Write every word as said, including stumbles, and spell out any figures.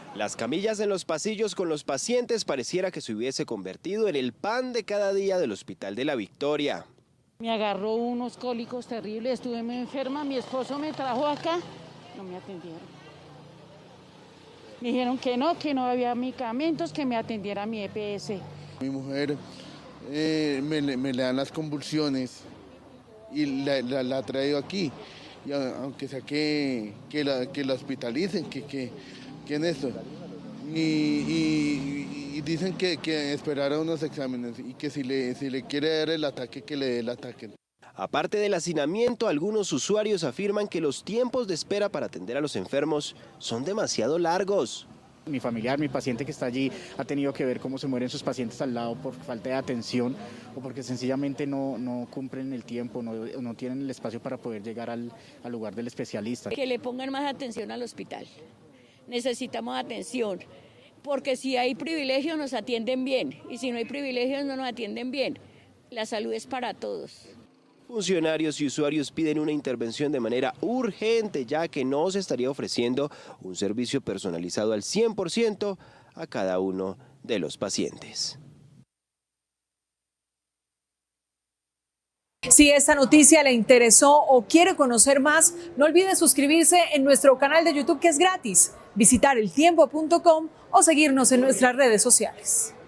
Las camillas en los pasillos con los pacientes pareciera que se hubiese convertido en el pan de cada día del Hospital de la Victoria. Me agarró unos cólicos terribles, estuve muy enferma, mi esposo me trajo acá, no me atendieron. Me dijeron que no, que no había medicamentos, que me atendiera mi E P S. Mi mujer eh, me, me le dan las convulsiones y la, la, la ha traído aquí, y aunque sea que, que, la, que la hospitalicen, que, que, que en esto. Y, y, y dicen que, que esperara unos exámenes y que si le, si le quiere dar el ataque, que le dé el ataque. Aparte del hacinamiento, algunos usuarios afirman que los tiempos de espera para atender a los enfermos son demasiado largos. Mi familiar, mi paciente que está allí ha tenido que ver cómo se mueren sus pacientes al lado por falta de atención o porque sencillamente no, no cumplen el tiempo, no, no tienen el espacio para poder llegar al, al lugar del especialista. Que le pongan más atención al hospital. Necesitamos atención, porque si hay privilegios nos atienden bien y si no hay privilegios no nos atienden bien. La salud es para todos. Funcionarios y usuarios piden una intervención de manera urgente, ya que no se estaría ofreciendo un servicio personalizado al cien por ciento a cada uno de los pacientes. Si esta noticia le interesó o quiere conocer más, no olvide suscribirse en nuestro canal de YouTube, que es gratis, visitar el tiempo punto com o seguirnos en nuestras redes sociales.